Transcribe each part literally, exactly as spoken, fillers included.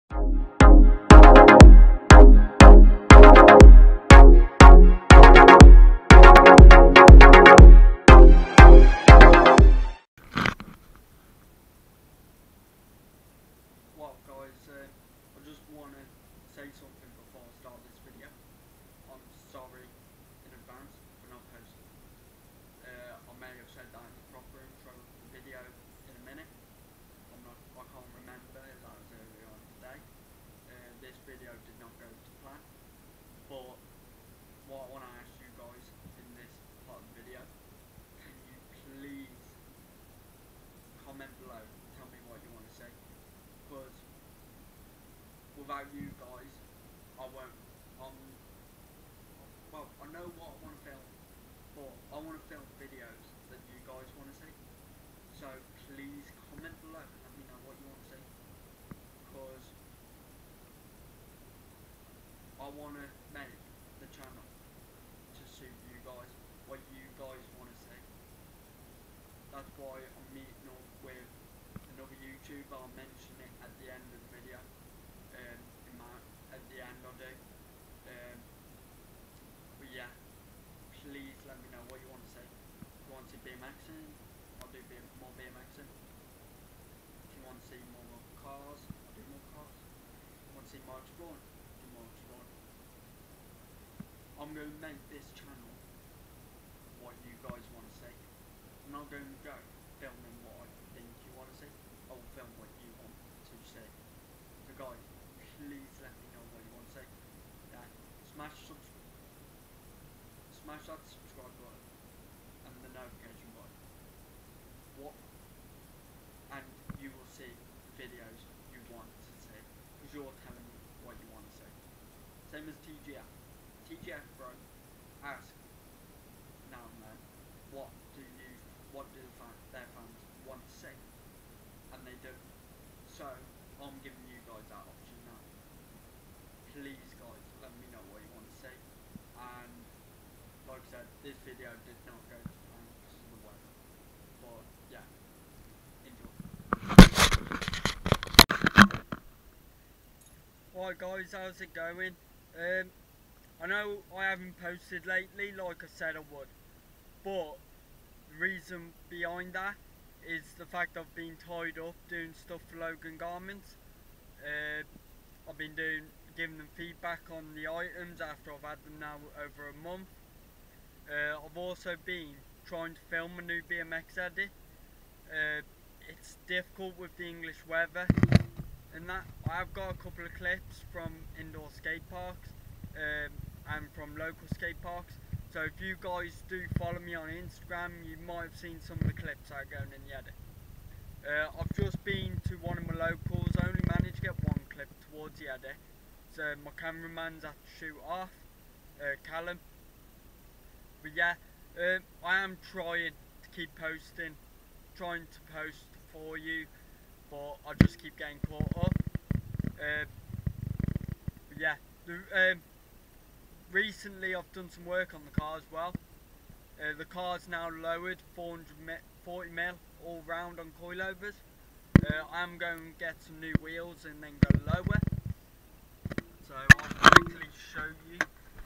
Well guys, uh, I just want to say something before I start this video. I'm sorry in advance for not posting. Uh, I may have said that in the proper intro video in a minute. I'm not, I can't remember, that was earlier on today. Uh, this video did not go to plan. But what I want to ask you guys in this part of the video, can you please comment below, tell me what you want to say. Because without you guys, I won't. Um, well, I know what I want to film, but I want to film videos that you guys want to see. So please comment below and let me know what you want to see. Because I want to make the channel to suit you guys, what you guys want to see. That's why I'm meeting up with another YouTuber. I'll mention it at the end of the video. Um, in my, at the end I'll do. Um, but yeah, please let me know what you want to see. If you want to see BMXing, I'll do more BMXing. If you want to see more cars, I'll do more cars. If you want to see more exploring, I'll do more exploring. I'm going to make this channel what you guys want to see. I'm not going to go filming what I think you want to see. I'll film what you want to see. So guys, please let me know what you want to see. Yeah, smash subs smash that subscribe button and the notification button. What? And you will see videos you want to see, because you're telling me what you want to see. Same as T G F. T G F bro, ask now and then, what do you, what do the fan, their fans want to see? And they do. So, I'm giving you guys that option now. Please guys, let me know what you want to see. And, like I said, this video did not go to plan because of the weather. But, yeah, enjoy. Right guys, how's it going? Um, I know I haven't posted lately like I said I would. But, the reason behind that is the fact I've been tied up doing stuff for Logan Garments. Uh, I've been doing, giving them feedback on the items after I've had them now over a month. Uh, I've also been trying to film a new B M X edit. Uh, it's difficult with the English weather and that. I've got a couple of clips from indoor skate parks um, and from local skate parks. So if you guys do follow me on Instagram, you might have seen some of the clips that are going in the edit. Uh, I've just been to one of my locals. I only managed to get one clip towards the edit. So my cameraman's had to shoot off, uh, Callum. But yeah, uh, I am trying to keep posting, trying to post for you, but I just keep getting caught up. Uh, but yeah, the, um, recently I've done some work on the car as well. Uh, the car's now lowered four hundred forty mil all round on coilovers. Uh, I'm going to get some new wheels and then go lower. So I'll quickly show you.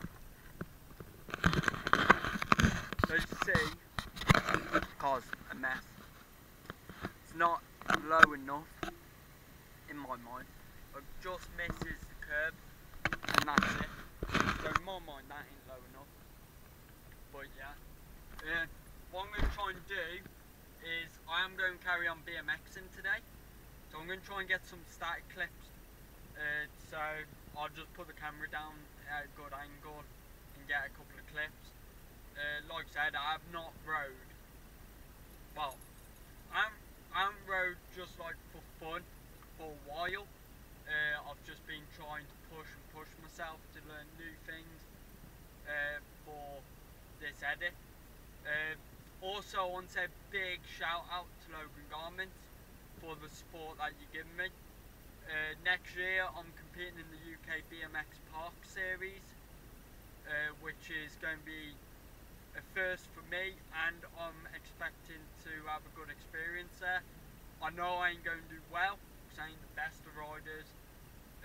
So you see, the car's a mess. It's not low enough in my mind. It just misses the curb and that's it. So in my mind that ain't low enough. But yeah. Uh, what I'm going to try and do is I am going to carry on BMXing today. So I'm going to try and get some static clips. Uh, so I'll just put the camera down at a good angle and get a couple of clips. Uh, like I said, I have not rode. Well, I haven't, I haven't rode just like for fun for a while. Uh, I've just been trying to push and push myself to learn new things uh, for this edit. Uh, also, I want to say a big shout out to Logan Garments for the support that you're giving me. Uh, next year, I'm competing in the U K B M X Park Series, uh, which is going to be a first for me, and I'm expecting to have a good experience there. I know I ain't going to do well because I ain't the best of riders.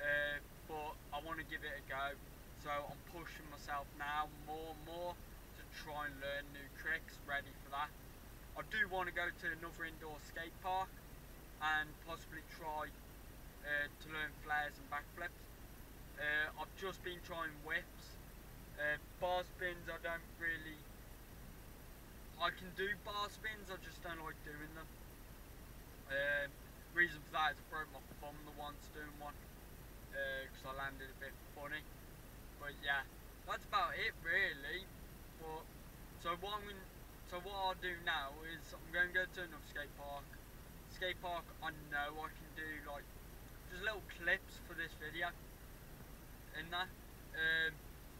give it a go. So I'm pushing myself now more and more to try and learn new tricks, ready for that. I do want to go to another indoor skate park and possibly try uh, to learn flares and backflips. Uh, I've just been trying whips. Uh, bar spins I don't really... I can do bar spins, I just don't like doing them. Uh, reason for that is I broke my thumb the once doing one, because uh, I landed a bit funny. But yeah, that's about it really. But so what I'm gonna, so what I'll do now is I'm going to go to another skate park. Skate park I know I can do like just little clips for this video in that. Um,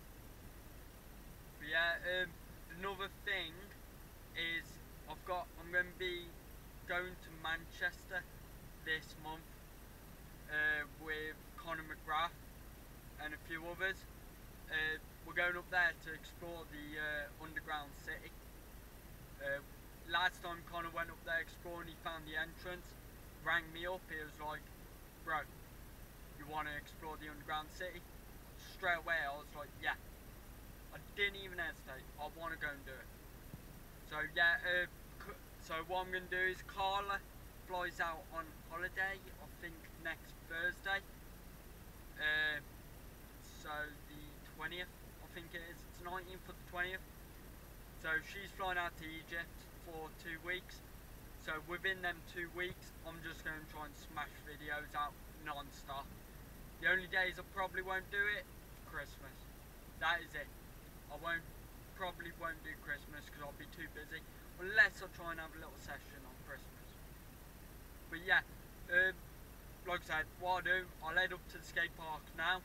but yeah, um, another thing is I've got I'm going to be going to Manchester this month uh, with Conor McGrath and a few others. Uh, we're going up there to explore the uh, underground city. Uh, last time Conor went up there exploring, he found the entrance, rang me up, he was like, bro, you want to explore the underground city? Straight away I was like, yeah. I didn't even hesitate, I want to go and do it. So yeah, uh, so what I'm going to do is Carla flies out on holiday, I think next Thursday. Uh, so the twentieth, I think it is, it's nineteenth for the twentieth. So she's flying out to Egypt for two weeks. So within them two weeks, I'm just going to try and smash videos out non-stop. The only days I probably won't do it, Christmas. That is it. I won't, probably won't do Christmas because I'll be too busy. Unless I try and have a little session on Christmas. But yeah, um, like I said, what I'll do, I'll head up to the skate park now.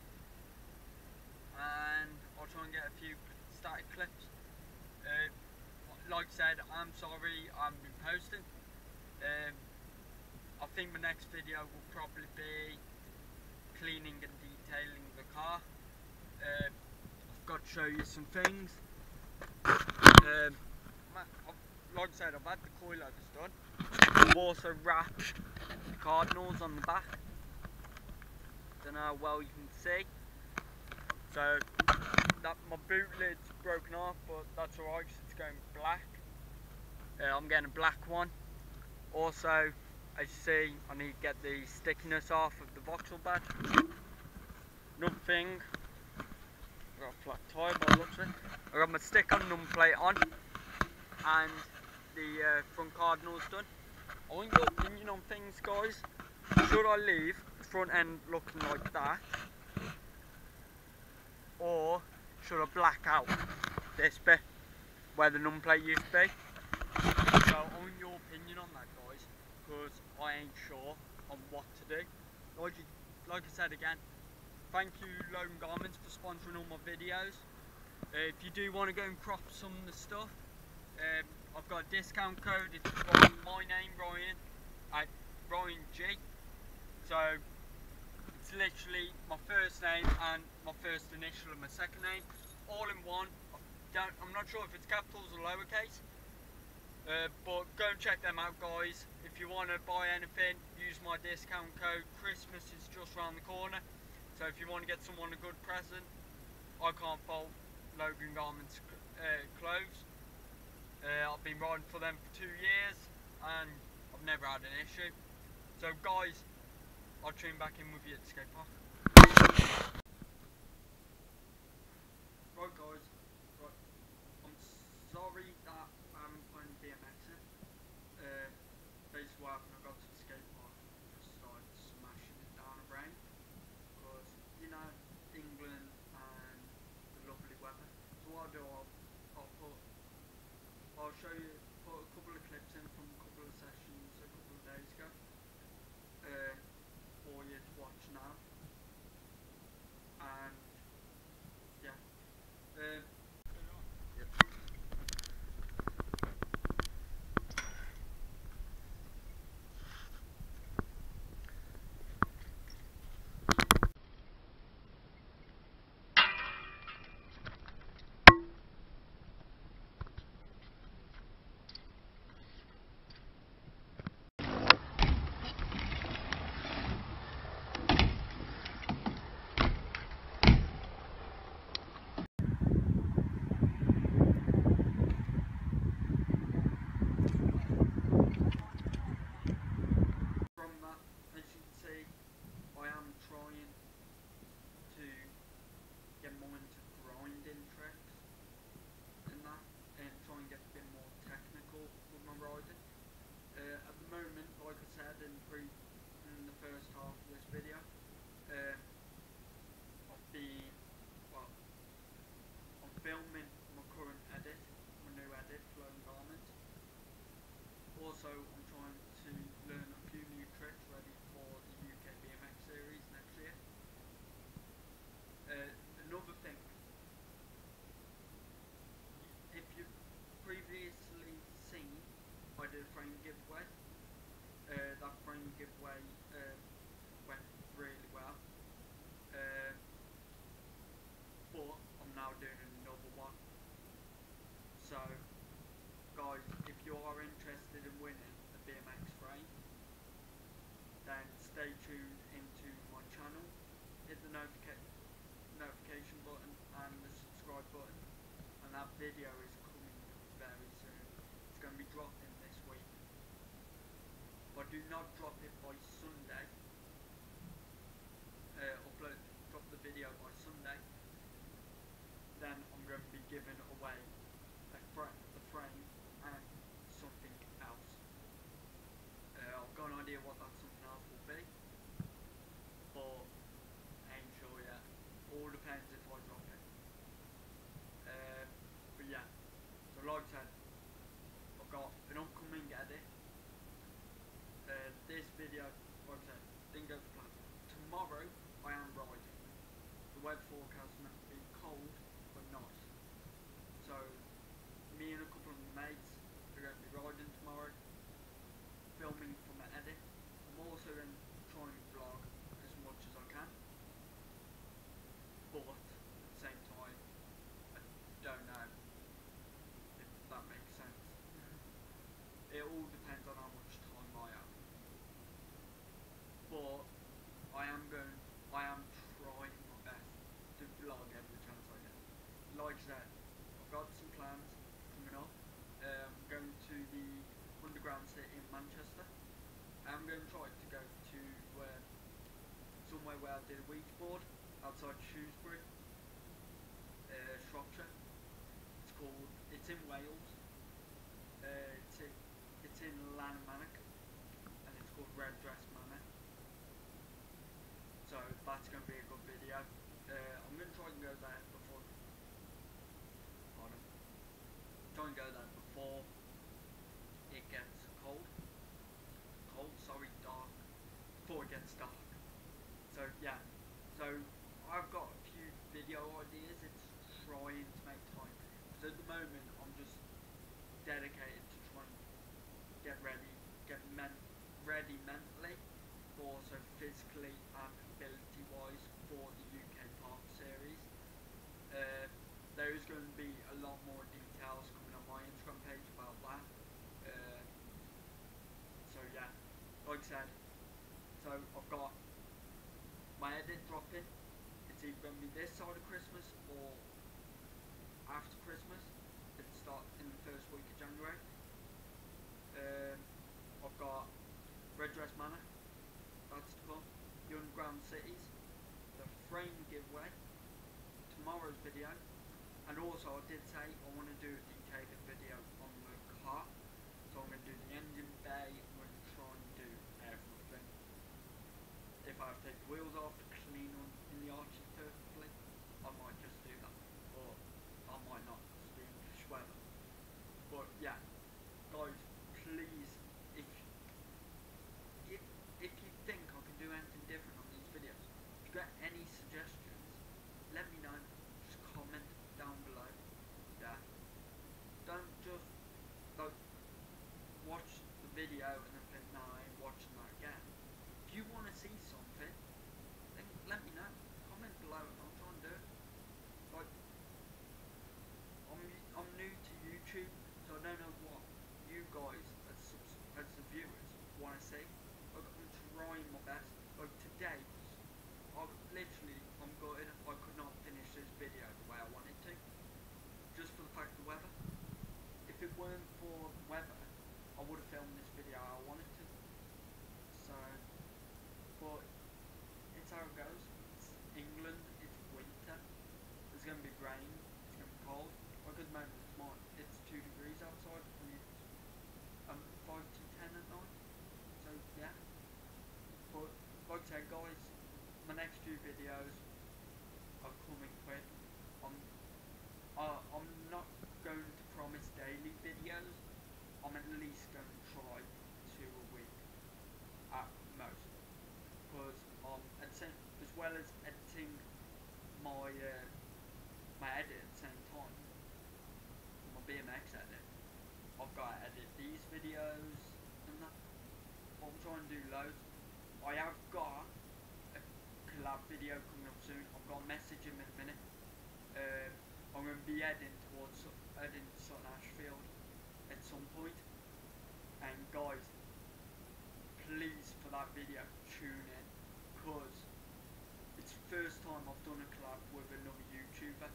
And I'll try and get a few static clips. Uh, like I said, I'm sorry I haven't been posting. Um, I think my next video will probably be cleaning and detailing the car. Uh, I've got to show you some things. Um, like I said, I've had the coilovers done. I've also wrapped the cardinals on the back. Don't know how well you can see. So that my boot lid's broken off, but that's alright because it's going black. Uh, I'm getting a black one. Also, as you see, I need to get the stickiness off of the voxel badge. Another thing, I've got a flat tyre by the looks of it. I've got my stick on number plate on, and the uh, front cardinal's done. I want your opinion on things, guys. Should I leave the front end looking like that? Or should I black out this bit where the number plate used to be? So I want your opinion on that, guys, because I ain't sure on what to do. Like, you, like I said again, thank you Logan Garments for sponsoring all my videos. Uh, if you do want to go and crop some of the stuff, um, I've got a discount code. It's Ryan, my name, Ryan, at Ryan G. So it's literally my first name and my first initial and my second name, all in one. I don't, I'm not sure if it's capitals or lowercase, uh, but go and check them out, guys. If you want to buy anything, use my discount code. Christmas is just around the corner, so if you want to get someone a good present, I can't fault Logan Garments uh, clothes. Uh, I've been riding for them for two years and I've never had an issue. So guys, I'll tune back in with you at the skate park. Right guys, right. I'm sorry that I haven't put in B M X in. Uh, basically what happened, I got to the skate park and just started smashing it down a rain. Because, you know, England and the lovely weather. So what I'll do, I'll, I'll put, I'll show you, put a couple of clips in from a couple of sessions a couple of days ago. Uh, for you to watch now, and yeah, uh, yep. giveaway um, went really well. Um, but I'm now doing another one. So, guys, if you are interested in winning a B M X frame, then stay tuned into my channel. Hit the notica notification button and the subscribe button, and that video is coming very soon. It's going to be dropping this week. But do not drop it by Sunday. Uh, upload, drop the video by Sunday. Then I'm going to be giving away a fra the frame and something else. Uh, I've got an idea what that something else will be, but I ain't sure yet. All depends if I drop it. Uh, but yeah, so like I said, I've got an upcoming edit. Uh, this video, like I said, didn't go to plan. Tomorrow I am riding. The weather forecast is meant to be cold but nice. So me and a couple of my mates are going to be riding tomorrow, filming for my edit. I'm also going to try and vlog as much as I can, but at the same time I don't know if that makes sense. It all depends on how much time I have. But I am going, I am trying my best to vlog every chance I get. Like I said, I've got some plans coming up. Um, going to the Underground City in Manchester. I'm going to try to go to uh, somewhere where I did a week board outside Shrewsbury, uh, Shropshire. It's called, it's in Wales. Uh, it's, in, it's in Lanmannock, and it's called Red Dress Manor. So that's going to be a good video. Uh, I'm going to try and go there before. Pardon. Try and go there before it gets cold. Cold, sorry, dark. Before it gets dark. So yeah. So I've got a few video ideas. It's trying to make time. Because at the moment I'm just dedicated to trying to get ready, get men ready mentally, but also physically and ability wise for the U K Park series. Uh, there is going to be a lot more details coming on my Instagram page about that. Uh, so yeah, like I said, so I've got my edit dropping. It's either going to be this side of Christmas or after Christmas. It'll start in the first week of January. Um, I've got Red Dress Manor, that's to come, the Underground Cities, the frame giveaway, tomorrow's video, and also I did say I want to do a detailed video on the car, so I'm going to do the engine bay, I'm going to try and do everything. If I have to take the wheels off, clean them in the arches perfectly, I might just do that, or I might not, it's the English weather. But yeah, guys, please, if if if you think I can do anything different on these videos, if you got any suggestions, let me know. Just comment down below. Yeah. Don't just like watch the video and then think, no, I ain't watching that again. If you want to see something, then let me know. Comment below and I'll try and do it. Like, I'm I'm new to YouTube, so I don't know what you guys as subs as the viewers want to see. Like, I'm trying my best. Like today, I literally I'm gutted I could not finish this video the way I wanted to, just for the fact of the weather. If it weren't for the weather, I would have filmed this video how I wanted to. So, but it's how it goes. It's England. It's winter. There's gonna be rain. It's gonna be cold. Like at the moment, it's more, it's two degrees outside, and it's um five to ten at night. So yeah. But like I said, guys, my next few videos are coming quick. I'm uh, I'm not going to promise daily videos. I'm at least going to try two a week at most, because um at the same, as well as editing my uh, my edit at the same time, my B M X edit, I've got to edit these videos and that. I'm trying to do loads. I have got a collab video coming up soon. I've got a message in a minute. Um, I'm going to be heading towards heading to Sutton Ashfield at some point. And guys, please for that video tune in, because it's the first time I've done a collab with another YouTuber,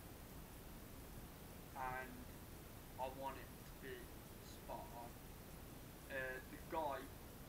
and I want it to be spot on. Uh, the guy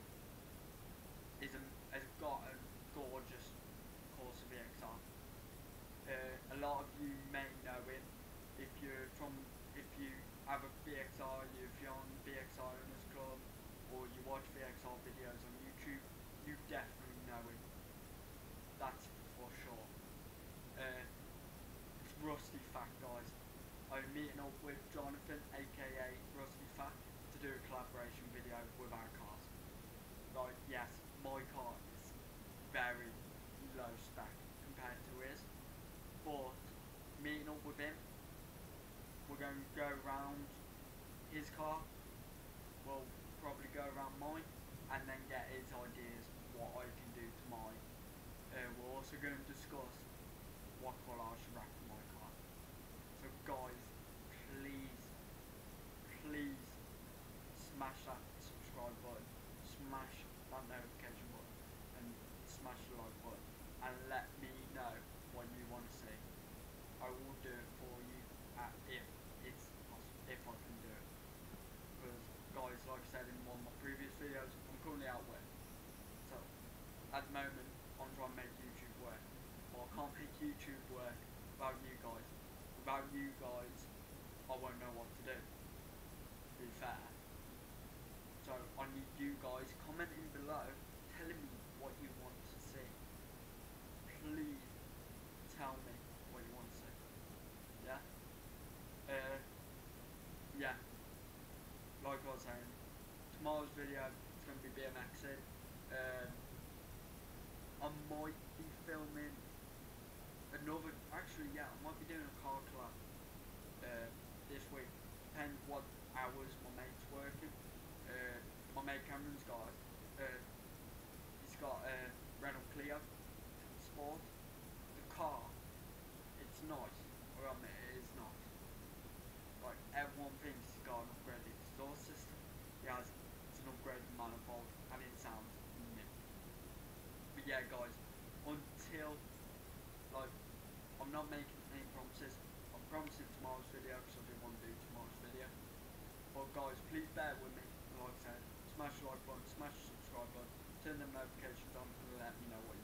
is a, has got a gorgeous Corsa V X R. Uh, a lot of you may know him if you're from, if you have a V X R, if you're on V X R Owners Club, or you watch V X R videos on YouTube, you definitely know him. That's for sure. Uh, it's Rusty Fat, guys. I'm meeting up with Jonathan, aka Rusty Fat, to do a collaboration video with our cars. Like, yes, my car is very low spec compared to his, but meeting up with him, we're going to go around his car, we'll probably go around mine, and then get his ideas what I can do to mine. Uh, we're also going to discuss what colour I should wrap my car. So guys, please, please smash that subscribe button, smash that notification button, and smash the like button, and let me know what you want to see. I will do it for you uh, if it's possible, if I can do it. Because guys, like I said in one of my previous videos, I'm currently out work. So at the moment, I'm trying to make YouTube work. Well, I can't make YouTube work without you guys. Without you guys, I won't know what to do, to be fair. So I need you guys commenting below, telling me what you want to see. Please tell me what you want to see. Yeah? Uh, yeah. Like I was saying, tomorrow's video is going to be BMXing. Um, I might be filming another, actually yeah, I might be doing a car collab uh, this week. Depends what hours my mate's working. Uh, my mate Cameron's got, uh, he's got a Renault Clio Sport. The car, it's nice, or I mean it is nice. Like, everyone thinks he's got an upgraded exhaust system. He has, it's an upgraded manifold, and it sounds mint. But yeah guys, until, like, I'm not making any promises. I'm promising tomorrow's video because I do want to do tomorrow's video. But guys, please bear with me. Like I said, smash the like button, smash the subscribe button, turn them notifications on, and let me know what you